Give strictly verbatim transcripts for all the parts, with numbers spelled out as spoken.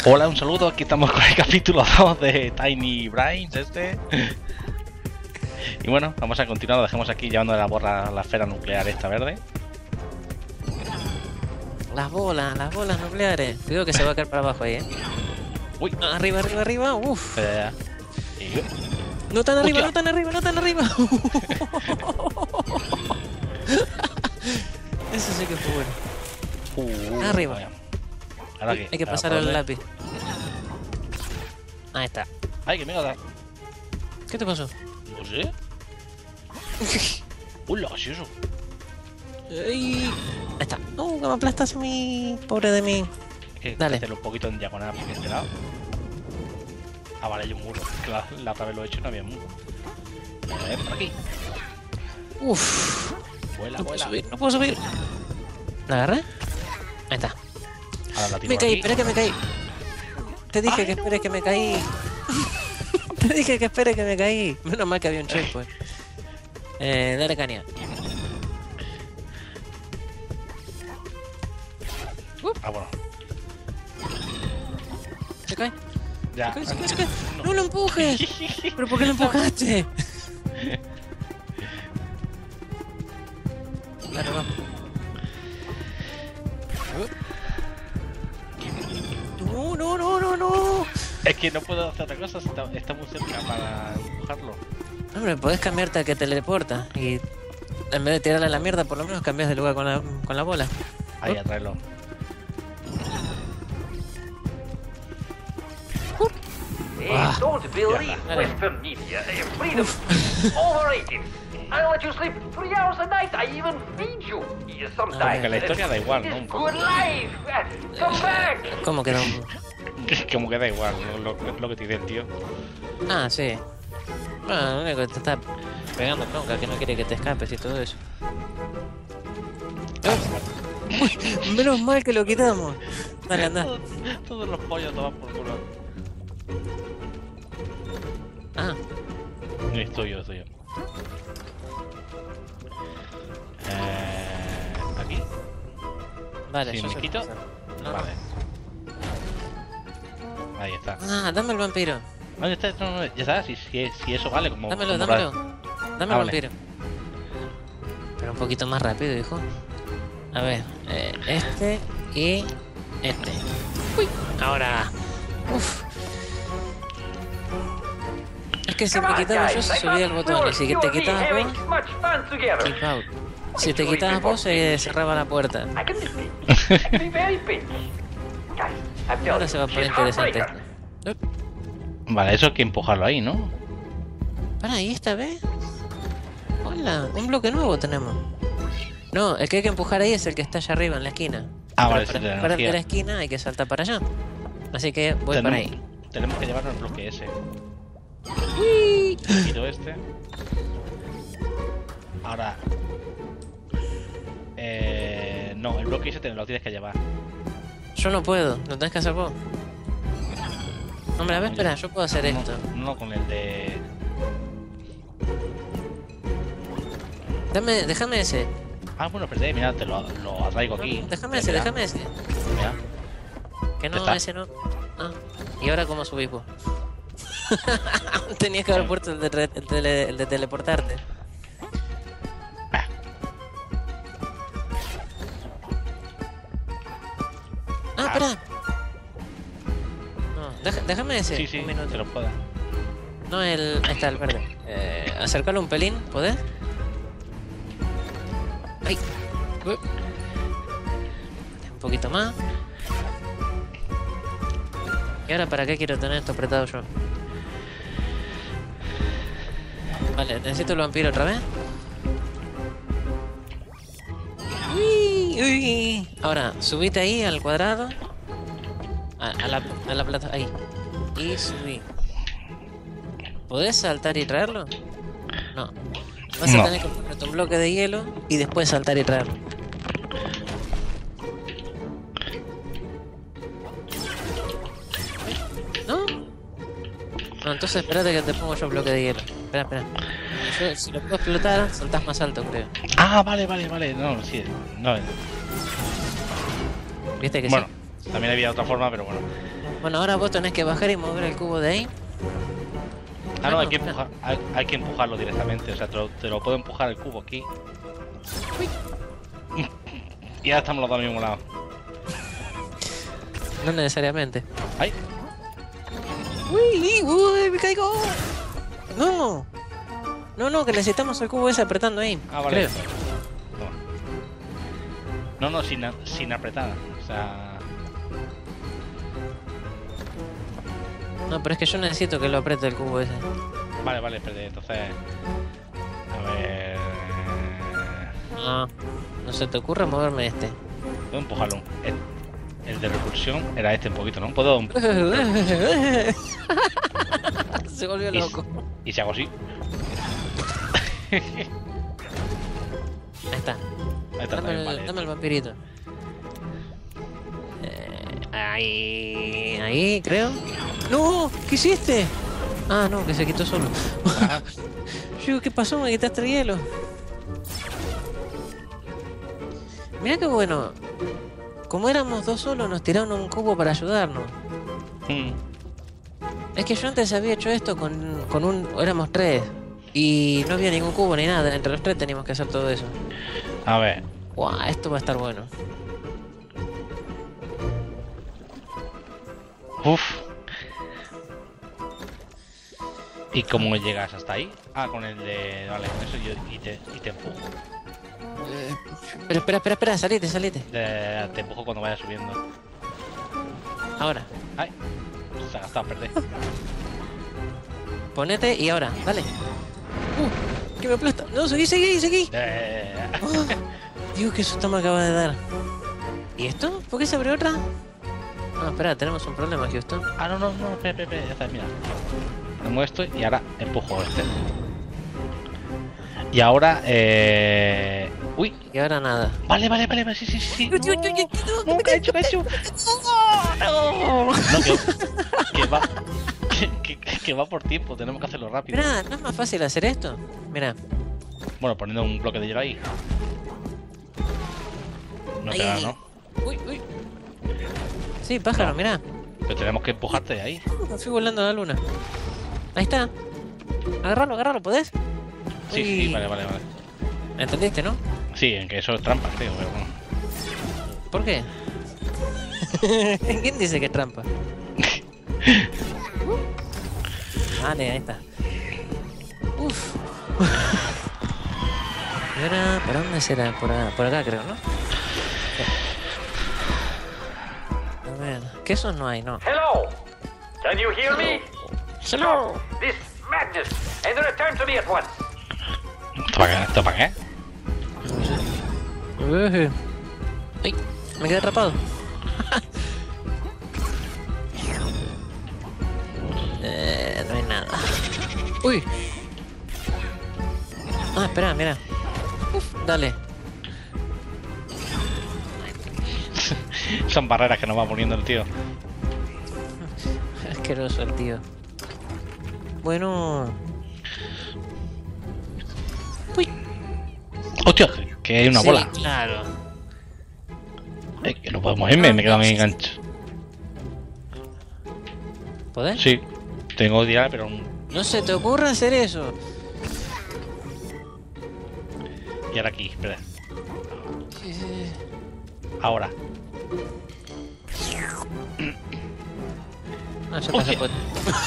Hola, un saludo, aquí estamos con el capítulo dos de Tiny Brains este. Y bueno, vamos a continuar, lo dejamos aquí llevando de la borra la esfera nuclear esta verde. Las bolas, las bolas nucleares. Cuidado que se va a caer para abajo ahí, eh. Uy, Arriba, arriba, arriba, uff. eh, y... No tan arriba, Hostia. no tan arriba, no tan arriba. Eso sí que fue bueno. Uh, Arriba. vaya. Ahora aquí. Hay que pasar el lápiz. Ahí está. Ay, que mierda. ¿Qué te pasó? No sé. Hola, ¿qué es eso? Ay. Ahí está. Uh, que me aplastas a mí. Pobre de mí. Es que Dale. hacerlo un poquito en diagonal porque este lado. Ah, vale, hay un muro. Que la, la otra vez lo he hecho y no había muro. A ver, por aquí. Uff. Vuela, No puedo vuela. subir, no puedo subir. ¿La agarré? Ahí está. Ahora la tiro Me caí, aquí. espera que me caí. Te dije Ay, que no. esperes que me caí. Te dije que esperes que me caí. Menos mal que había un checkpoint. Eh, dale caña. Ah, bueno. ¿Se cae? Ya. ¿Se cae? ¿Se cae? ¿Se cae? ¡No lo empujes! ¿Pero por qué lo empujaste? Claro, va. No, no, no, no, no. Es que no puedo hacer otra cosa, está, está muy cerca para empujarlo. Hombre, podés cambiarte al que teleporta. Y en vez de tirarle a la mierda, por lo menos cambias de lugar con la, con la bola. Ahí, atraerlo. Ah. Hey, don't believe Dale. Western media. Eh, Freedom overrated. I let you sleep three hours a night. I even feed you. You sometimes. Aunque la historia da igual, ¿no? Un It's poco. good life. Uh, Come back. ¿Cómo quedó? Como que da igual, ¿no? lo, lo que te dice el tío. Ah, sí. Bueno, lo único que te está pegando bronca, que no quiere que te escapes y todo eso. Uy, menos mal que lo quitamos. Dale, anda. Todos, todos los pollos toman por culo. Ah, Estoy yo, estoy yo. Eh, aquí. vale, Si yo me sé quito. qué pasa. No, Vale. Ahí está. Ah, dame el vampiro. ¿Dónde está? No, no, ya está, si, si, si eso vale como. Dámelo, como dámelo. ra- Dame Ah, el vale. vampiro. Pero un poquito más rápido, hijo. A ver, eh, este y este. Uy, ahora. Uf. Es que si me Come on, quitaba yo, guys. se I subía el thought botón. we Y si were te you and me quitabas having vos, much fun together. keep out. Si te quitabas vos, se cerraba la puerta. I can be big. I can be very big. Guys, I'm telling Ahora se va a you, poner she's interesante heartbreaker. esto. Vale, eso hay que empujarlo ahí, ¿no? Para, ahí esta vez. Hola, un bloque nuevo tenemos. No, el que hay que empujar ahí es el que está allá arriba en la esquina. Ah, Pero vale, para sí, de la empujar el de la energía. esquina hay que saltar para allá. Así que voy tenemos, para ahí. tenemos que llevarnos el bloque ese. Uy. Quito este. Ahora. Eh, no, el bloque ese te lo tienes que llevar. Yo no puedo, lo tenés que hacer vos. Hombre, a ver, espera, yo puedo hacer No, esto. no con el de. Dame, déjame ese. Ah, bueno, perdé, mira, te lo, lo atraigo aquí. Déjame Eh, ese, mira, déjame ese. mira. Que Ya no, está. ese no. Ah, ¿y ahora cómo subís vos? Tenías que haber puesto el de, re- el tele- el de teleportarte. Ah, espera. No, deja- déjame ese. Sí, sí, un minuto. te lo puedo. No, el. Ahí está, el verde. Eh, acercarlo un pelín, ¿podés? ¡Ay! Uh. Un poquito más. ¿Y ahora para qué quiero tener esto apretado yo? Vale, necesito el vampiro otra vez. Uy, uy. Ahora, subite ahí al cuadrado. A, a la, a la plata. Ahí. Y subí. ¿Podés saltar y traerlo? No. Vas a No. tener que ponerte un bloque de hielo y después saltar y traerlo. ¿No? No, entonces espérate que te pongo yo bloque de hielo. Espera, espera. Yo, si lo puedo explotar, saltás más alto, creo. Ah, vale, vale, vale. No, sí. No. ¿Viste que Bueno, sí? También había otra forma, pero bueno. Bueno, ahora vos tenés que bajar y mover el cubo de ahí. Ah, no, hay no, que, espera. empujar, hay, hay que empujarlo directamente. O sea, te lo, te lo puedo empujar el cubo aquí. Y ahora estamos los dos al mismo lado. No necesariamente. ¡Ay! ¡Uy! ¡Uy! ¡Me caigo! ¡No! No, no, que necesitamos el cubo ese apretando ahí. Ah, vale. Creo. Toma. No, no, sin, a- sin apretar. O sea... No, pero es que yo necesito que lo apriete el cubo ese. Vale, vale, espérate, entonces... A ver... No. No se te ocurre moverme este. Puedo empujarlo. El, el de repulsión era este un poquito, ¿no? Puedo... Se volvió Y, loco. y si hago así... Ahí está. Ahí está, Dame también, el, vale. dame el vampirito. Eh, ahí. Ahí, creo. ¡No! ¿Qué hiciste? Ah, no, que se quitó solo. Ajá. Yo, ¿qué pasó? Me quitaste el hielo. Mira qué bueno. Como éramos dos solos, nos tiraron un cubo para ayudarnos. Mm. Es que yo antes había hecho esto con, con un... Éramos tres. Y no había ningún cubo ni nada. Entre los tres teníamos que hacer todo eso. A ver... Guau, esto va a estar bueno. Uf. ¿Y cómo llegas hasta ahí? Ah, con el de... Vale, con eso yo... Y te, y te empujo. Eh, pero espera, espera, espera, salite, salite. Te, te empujo cuando vayas subiendo. Ahora, ¡Ay! Se ha gastado, perder. ponete y ahora, dale. Uh, que me aplasta. No, seguí, seguí, seguí. Eh, Oh, Dios, qué susto me acaba de dar. ¿Y esto? ¿Por qué se abrió otra? No, espera, tenemos un problema, Houston. Ah, no, no, no, espera, espera, espera, ya está, mira. Ponemos esto y ahora empujo este. Y ahora, eh... Uy, Y ahora nada. vale, vale, vale, vale, sí, sí, sí. Uy, uy, uy, uy, no, No, me ¿qué ha caí. hecho, qué ha hecho? No. No, que, que va... Que, que- que va por tiempo, tenemos que hacerlo rápido. Mirá, ¿no es más fácil hacer esto? Mirá. Bueno, poniendo un bloque de hielo ahí. No Ahí, te da, ahí. ¿no? Uy, uy. Sí, pájaro, No. mirá. Pero tenemos que empujarte de ahí. Me fui volando a la luna. Ahí está. Agarralo, agarralo, ¿podés? Sí, sí, Uy. vale, vale, vale. ¿Entendiste, no? Sí, en que eso es trampa, creo, pero bueno. ¿Por qué? ¿Quién dice que es trampa? Vale, ahí está. Uf. ¿Y ahora para dónde será? Por, a- por acá creo, ¿no? A ver, quesos no hay, no. Hello! Can you hear me? Hello. This madness and return to me at once. ¿Esto para qué? ¿Esto para qué? Uh. Ay, me quedé atrapado. eh, no hay nada. Uy. Ah, espera, mira. Uf, dale. Son barreras que nos va poniendo el tío. Asqueroso el tío. Bueno. Uy. ¡Hostia! Que hay una Sí, bola. claro. Eh, que no podemos irme, me quedo muy engancho. ¿Podés? Sí, tengo que tirar, pero... No se te ocurra hacer eso. Y ahora aquí, espera. Sí, sí. Ahora. No, ya pasé por...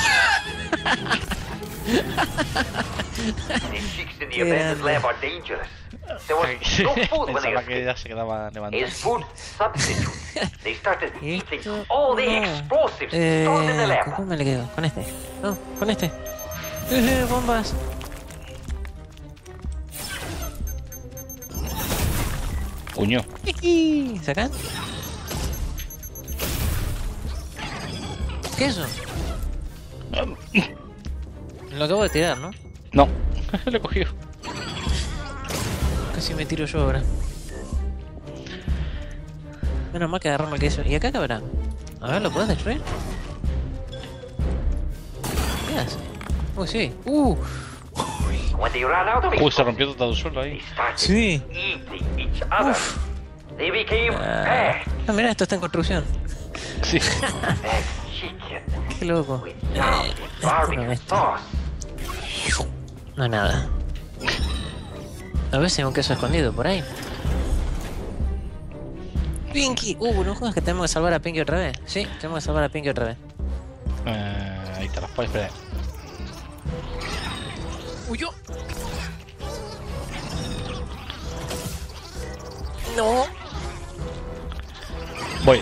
These chicks in the Qué abandoned grande. lab are dangerous. There was no food when they Pensaba que escaped. ya se quedaba levantado. As food substitute, they started eating Esto all the no. explosives stored in the Eh, ¿con lab. cuál me le quedo? Con este. No, con este. Eh, bombas. Puño. ¿Sacan? ¿Qué es eso? Lo acabo de tirar, ¿no? No, lo he cogido. Casi me tiro yo ahora. Menos mal que agarramos el queso. ¿Y acá qué habrá? A ver, ¿lo puedes destruir? ¿Qué hace? Uy, sí. Uh. When they ran out of Uy, se explosives, rompió todo el suelo they ahí. started Sí. eating each other. They became Ah, fast. ah, mira, esto está en construcción. Sí. That's chicken Qué loco. with Eh, salt, esto no, barbecue esto. sauce. No hay nada. A ver si hay un queso escondido por ahí. Pinky. Uh, no jodas que tenemos que salvar a Pinky otra vez. Sí, tenemos que salvar a Pinky otra vez. Eh, ahí te las puedes esperar. Uy, yo. No, Voy.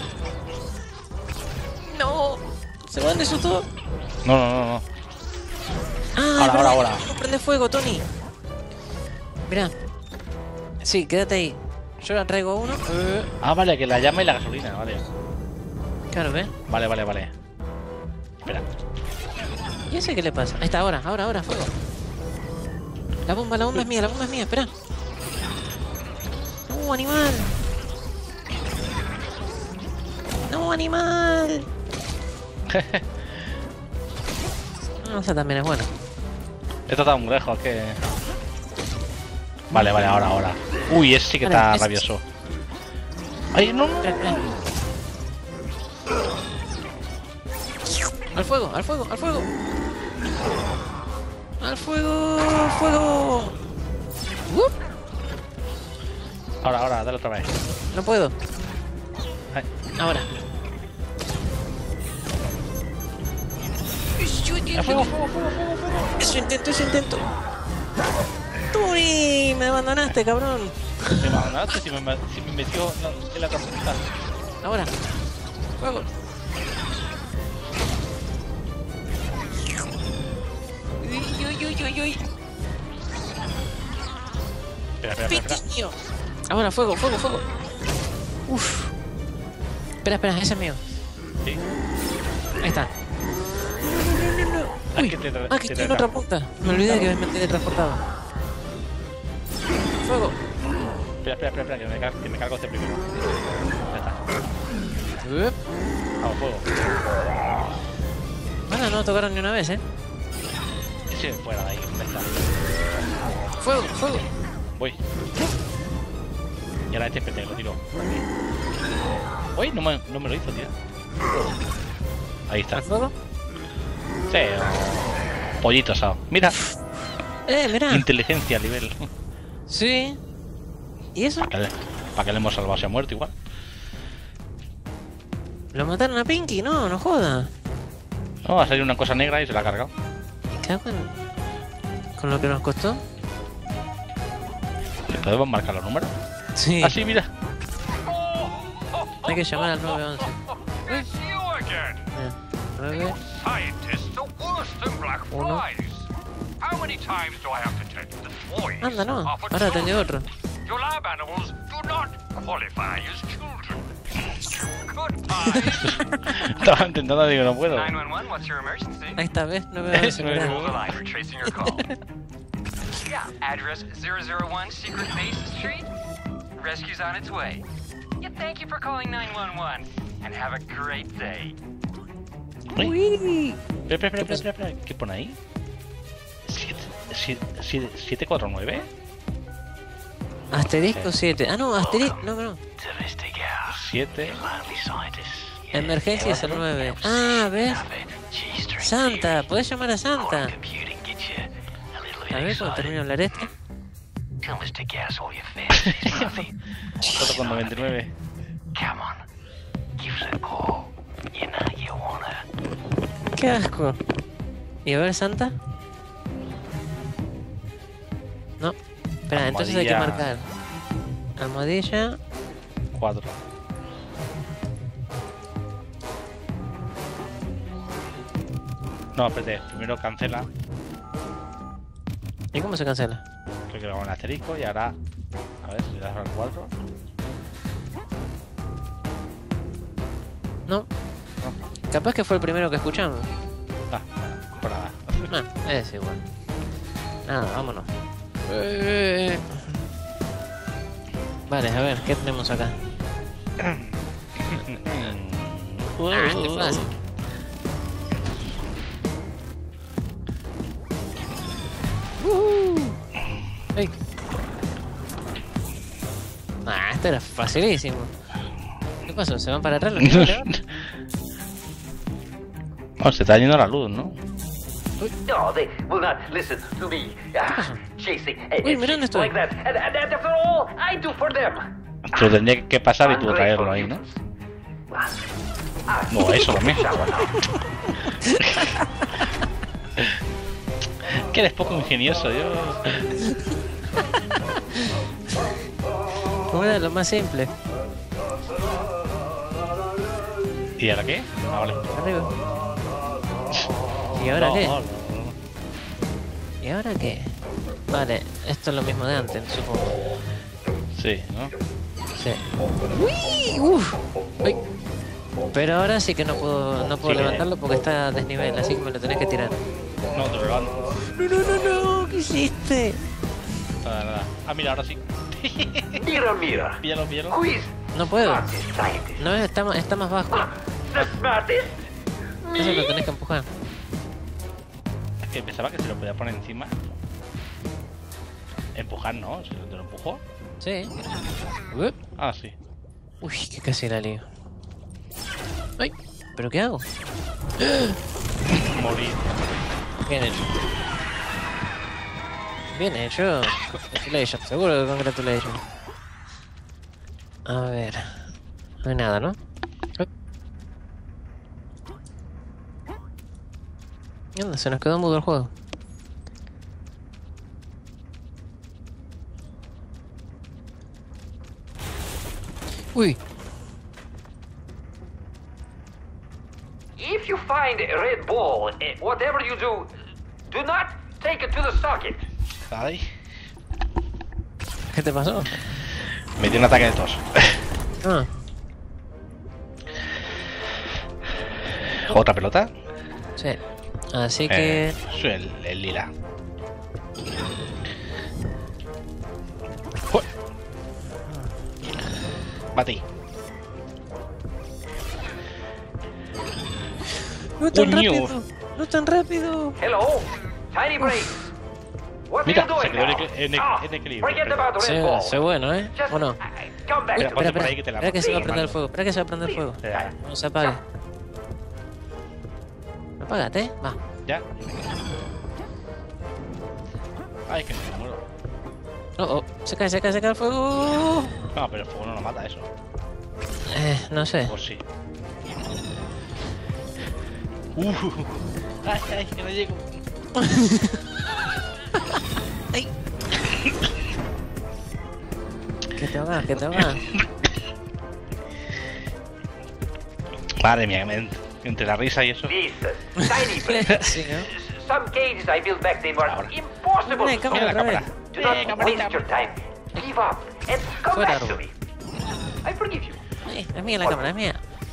no. Se van de eso todo. No, no, no, no. Ah, Ahora, es verdad, ahora, ahora. no prende fuego, Tony. Mira. Sí, quédate ahí. Yo la traigo a uno. Eh, Ah, vale, que la llama y la gasolina, vale. Claro, ¿ves? Vale, vale, vale. Espera. ¿Y ese qué le pasa? Ahí está, ahora, ahora, ahora, fuego. La bomba, la bomba es mía, la bomba es mía, espera. ¡No, animal! ¡No, animal! No, esa también es buena. Esto está muy lejos, que... Vale, vale, ahora, ahora. Uy, ese sí que Vale, está ese- rabioso. ¡Ay, no, no! Eh, eh. ¡Al fuego, al fuego, al fuego! ¡Al fuego, al fuego! ¡Uh! Ahora, ahora, dale otra vez. No puedo. Ay. Ahora. ¡A fuego, fuego, fuego! Eso intento, eso intento. ¡Turi! Me abandonaste, cabrón. Me abandonaste si me, me- si me metió en la- en la tormenta. Ahora. Fuego. Uy, uy, uy, uy, uy. Espera, espera, espera, espera. Piquiño. Ahora, fuego, fuego, fuego. Uf. Espera, espera, ese es mío. Sí. Ahí está. Ah, Uy, que te tra- ah, que te estoy en tra- otra punta. Me olvidé que me teletransportaba. Fuego. Espera, espera, espera, espera, que me, car- que me cargo este primero. Ya está. Up. Vamos, fuego. Bueno, no tocaron ni una vez, ¿eh? Ese fuera de ahí, ¿dónde está? Fuego, fuego. Voy. Y ahora este P T lo tiro. Uy, no me, no me lo hizo, tío. Ahí está. ¿Al fuego? Sí, oh. Pollito asado. Mira, Eh, mira. inteligencia a nivel. Sí. ¿Y eso? ¿Para qué, le- ¿Para qué le hemos salvado? Se ha muerto igual. ¿Lo mataron a Pinky? No, no joda. No, ha salido una cosa negra y se la ha cargado. ¿Qué hago con, con lo que nos costó? ¿Le podemos marcar los números? Sí. Ah, sí, mira. Hay que llamar al nueve once. It's you again. Mira, nueve. Scientists are worse than black Uno. flies. How many times do I have to tell you that flies Anda, no. are for Ahora atendió children? otro. Your lab animals do not qualify as children. Goodbye. Estaba intentando, digo, no puedo. nine one one, what's your emergency? Ahí está, ¿ves? nueve once. nueve Mirá. Hold the line, we're tracing your call. Yeah, address zero zero one Secret Base Street. Rescue's on its way. Yeah, thank you for calling nine one one. And have a great day. Uy. Espera, espera, espera, espera, espera. ¿Qué pone ahí? ¿siete cuatro nueve? Asterisco siete. Ah, no, asterisco. No, no. siete. Emergencia es el nueve. Ah, ¿ves? Santa, ¿podés llamar a Santa? A ver cuando termino de hablar este. cuatro con noventa y nueve. Qué asco. ¿Y a ver Santa? No. Espera, entonces hay que Almohadilla. marcar. Almohadilla. cuatro. No, espérate. Primero cancela. ¿Y cómo se cancela? Creo que lo hago en asterisco y ahora. A ver si le das al cuatro. No. Capaz que fue el primero que escuchamos. Ah, por nada. No, es igual. Nada, vámonos. Eh. Vale, a ver, ¿qué tenemos acá? Ah, este es fácil. Uh. Ey. Ah, esto era facilísimo. ¿Qué pasó? ¿Se van para atrás los niveles ahora? Oh, se está yendo la luz, ¿no? No, they will not listen to me. Ah, chasing uh, Uy, mira dónde estoy. like that. And, and, and after all, I do for them. Tú tendrías que pasar y tú traerlo ahí, ¿no? No, eso también. Que eres poco ingenioso, yo. ¿Cómo era lo más simple? ¿Y ahora qué? Ah, vale. Arriba. ¿Y ahora No, qué? no, no. ¿Y ahora qué? Vale, esto es lo mismo de antes, supongo. Sí, ¿no? Sí. ¡Uy! ¡Uf! ¡Ay! Pero ahora sí que no puedo, no puedo Sí, que- levantarlo porque está a desnivel, así que me lo tenés que tirar. No, te lo levanto. No, no, no, no, ¿qué hiciste? Nada, nada. Ah, mira, ahora sí. Mira, mira. Píllalo, píllalo. Who is No puedo. smartest scientist? No, está, ma- está más bajo. The smartest? Eso lo tenés que empujar. Es que pensaba que se lo podía poner encima. Empujar, ¿no? ¿Se lo- ¿Te lo empujó? Sí. Uep. Ah, sí. Uy, que casi la lío. ¡Ay! ¿Pero qué hago? Morir. Bien hecho. Bien hecho. Congratulations, seguro que congratulations. A ver. No hay nada, ¿no? Ay. Mierda, se nos quedó mudo el juego. Uy. If you find a red ball, eh, whatever you do, do not take it to the socket. Ay. ¿Qué te pasó? Me dio un ataque de tos. Ah, ¿Otra pelota? sí. Así que... Eh, soy el, el lila. ¡Jue! Batí. ¡No tan Coño. rápido! ¡No tan rápido! Hello, Tiny Brain. What Mira, are you se doing quedó en now? equi- en equi- Ah, en equilibrio, forget pero- about the red Sé, ball. sé bueno, ¿eh? Just ¿O no? uh, come back. Mira, to ponte Espera, por ahí espera, que te la espera que se va a Sí, prender el mano. fuego, espera que se va a prender el fuego. Ya, No se apague. Apágate, ¿eh? Va. ya. Ay, que me muero. Oh, oh, se cae, se cae, se cae el fuego. No, pero el fuego no lo mata eso. Eh, no sé. O sí. Uh, ay, ay, que no llego. ¡Ay! ¿Qué te va? ¿Qué te va? Madre mía, me- entre la risa y eso. This uh, Tiny Brain. Sí, ¿no? Some cages I built back then were Ahora. impossible Mira, to cámara Mira la solve. otra cámara. vez. Do Eh, not camarita. waste your time. Give up and come Fuera, back to Arbo. me. I forgive you. Ay, es mía la cámara, es mía.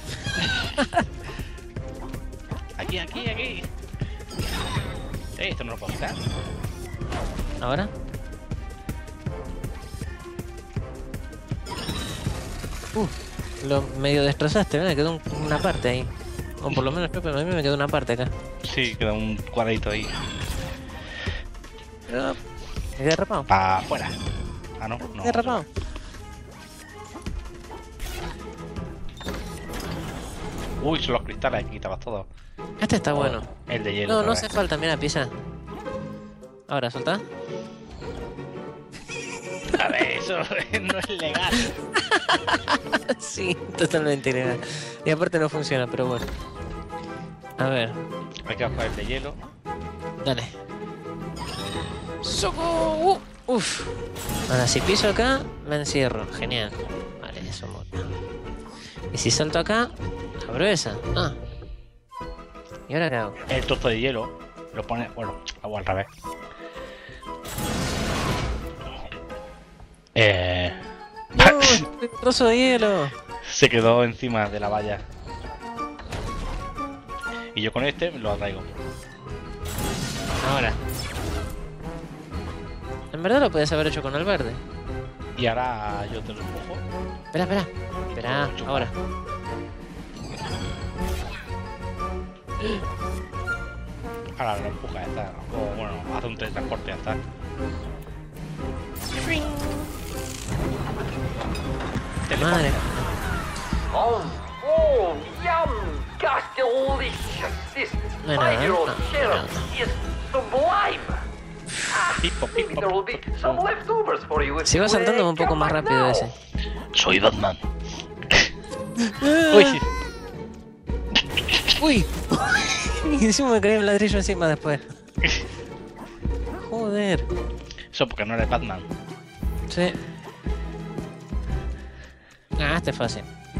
Aquí, aquí, aquí. Eh, esto no lo puedo quitar. ¿Ahora? Uh, lo medio destrozaste, ¿verdad? Quedó un- una parte ahí. O por lo menos Pepe, a mí me quedó una parte acá. Sí, queda un cuadradito ahí. Pero... ¿Me quedé derrapado? Para afuera. Ah, no, ¿Me no. quedé derrapado? Uy, son los cristales, aquí quitabas todo. Este está bueno. El de hielo. No, otra no vez. hace falta, mira, pisa. Ahora, soltá. A ver, eso no es legal. Sí, totalmente ilegal. Y aparte no funciona, pero bueno. A ver, Hay que bajar el de hielo. dale. ¡Soco! Uh, uf. Ahora, si piso acá, me encierro. Genial. Vale, eso mola. Y si salto acá, abro esa. Ah. ¿Y ahora qué hago? El trozo de hielo lo pone. Bueno, hago al revés. Eh. ¡No! ¡Un trozo de hielo! Se quedó encima de la valla. Y yo con este lo atraigo. Ahora. En verdad lo puedes haber hecho con el verde. Y ahora yo te lo empujo. Espera, espera. Espera, ahora. Ahora lo empuja, ya está. O bueno, hace un teletransporte, ya está. Madre. Oh, oh, yum! Gosh, delicious! This No hay nada, ¿eh? Five-year-old No, sheriff no. is sublime. Ah, Pipo, maybe pipo, there will be pipo. some leftovers for you if Se va you, saltando uh, un poco come más back rápido now. ese. Soy Batman. Uy, ¡Uy! Y encima me caí un ladrillo encima después. Joder. eso porque no eres Batman. Sí. Ah, este es fácil.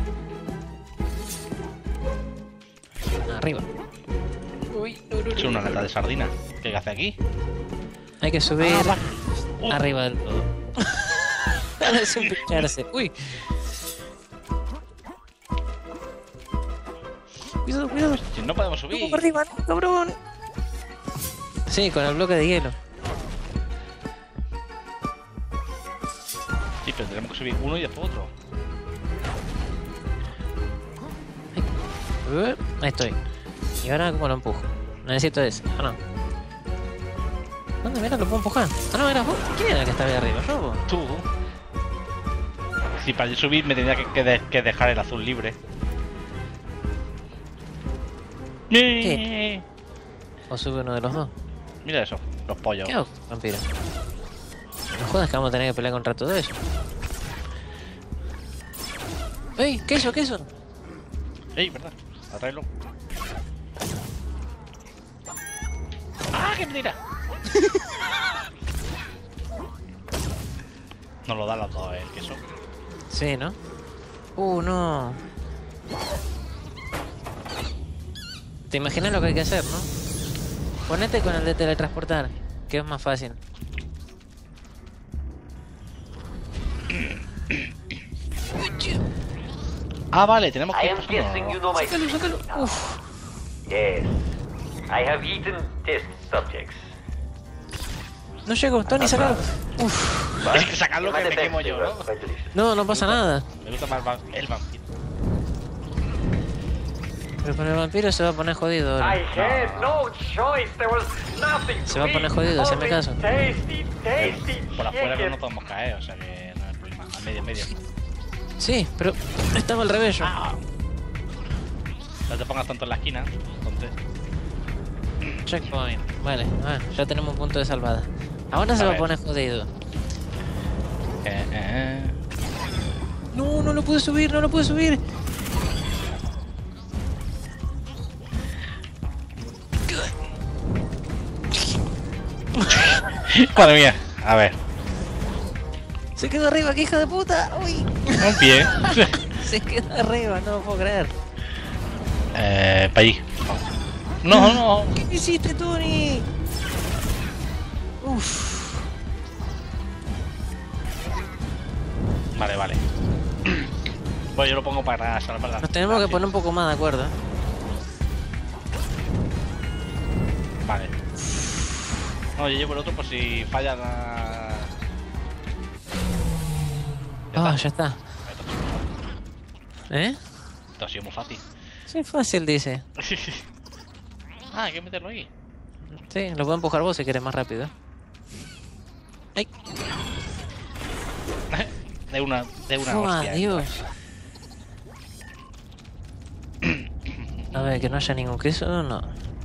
Arriba. Uy, no, no, Es no, una no. lata de sardina. ¿Qué hace aquí? Hay que subir Ah, va. Uh. arriba del todo. Para sin picharse. Uy. Cuidado, cuidado. Si no podemos No, subir. por arriba, no, cabrón. Sí, con el bloque de hielo. Sí, pero tenemos que subir uno y después otro. Uh, Ahí estoy. Y ahora, ¿cómo lo empujo? Necesito ese. Ah, no. ¿Dónde? Mira, lo puedo empujar. Ah, no, era vos. ¿Quién era el que estaba ahí arriba? ¿Yo? vos? Tú. Si para yo subir me tendría que, que de- que dejar el azul libre. ¿Qué? ¿O sube uno de los dos? Mira eso, los pollos. ¿Qué hago, vampiro? No jodas que vamos a tener que pelear contra todo eso. ¡Ey! ¿Qué eso? ¿Qué eso? Ey, verdad, atráelo. ¡Ah, qué mentira! Nos lo da los dos, eh, el queso. Sí, ¿no? Uh, no. ¿Te imaginas lo que hay que hacer, no? Ponete con el de teletransportar, que es más fácil. Ah, vale, tenemos que I ir am pasando. guessing you know my Sácalo, sácalo. Uf. Yes. I have eaten test subjects. No llego, Tony, sácalo. Uf. But Es que sacarlo in my que me defense, quemo they yo, were ¿no? quite delicious. No, no pasa nada. Me gusta más va- el vampiro. Pero con el vampiro se va a poner jodido ahora. I had no choice. There was nothing Se to va a poner eat. jodido, hazme Only caso. Tasty, tasty Por afuera no chicken. nos podemos caer, o sea que no hay problema. A medio, medio. Sí, pero estaba al revés yo. No te pongas tanto en la esquina, entonces. Checkpoint. Vale, ah, ya tenemos un punto de salvada. Ahora se A va a ver. poner jodido. Eh, eh. No, no lo pude subir, no lo pude subir. Madre mía, a ver. Se quedó arriba, que hija de puta. Uy. Un pie. Se quedó arriba, no lo puedo creer. eh, para allí. No, no. ¿Qué hiciste, Tony? Uf. Vale, vale. Bueno, yo lo pongo para salvar la. Nos tenemos que poner un poco más de acuerdo. Vale. No, yo llevo el otro por si falla la. Ah, ya está. ¿Eh? Esto ha sido muy fácil. Sí, fácil, dice. Ah, hay que meterlo ahí. Sí, lo puedo empujar vos si querés más rápido. ¡Ay! De una, de una ¡Oh, hostia. Dios! A ver, que no haya ningún queso, no.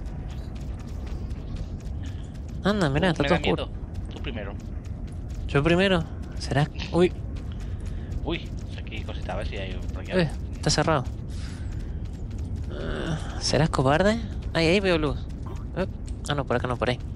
Anda, mirá, está Me todo da oscuro. miedo. Tú primero. Yo primero. ¿Será? Uy, Uy, aquí cosita, a ver si hay por aquí. eh, está cerrado. Ah, ¿serás cobarde? Ay, ahí veo luz. Eh, Ah, no, por acá no, por ahí.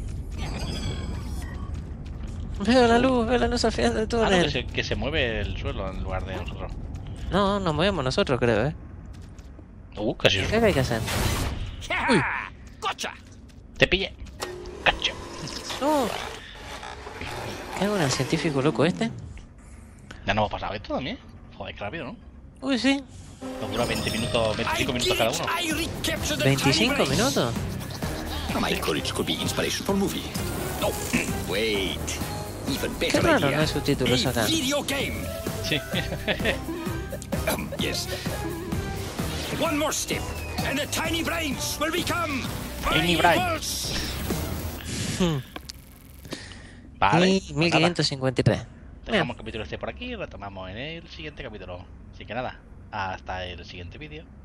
Veo la luz, veo la luz al final del Ah, no, túnel. que, se, que se mueve el suelo en lugar de nosotros. No, nos movemos nosotros, creo, ¿eh? Uh, casi. ¿Qué hay que hacer? Uy. Gotcha. Te pillé. Cacho. No. ¿Qué hago en el científico loco este? Ya no hemos pasado esto también. Joder, qué rápido, ¿no? Uy, sí. Nos dura veinte minutos, veinticinco minutos cada uno. I recaptured the ¿veinticinco tiny brace. minutos? My courage could be inspiration for movie. No, wait. Even Qué better raro, no idea. hay subtítulos A acá. video game. Sí. Um, yes. One more step, and the tiny brains will become Tiny brains. Vale. Y pues nada, mil quinientos cincuenta y tres. dejamos el capítulo este por aquí y retomamos en el siguiente capítulo. Así que nada, hasta el siguiente vídeo.